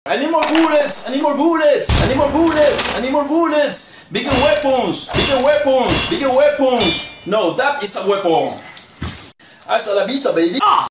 I need more bullets! I need more bullets! I need more bullets! I need more bullets! Bigger weapons! Bigger weapons! Bigger weapons! No, that is a weapon! Hasta la vista, baby!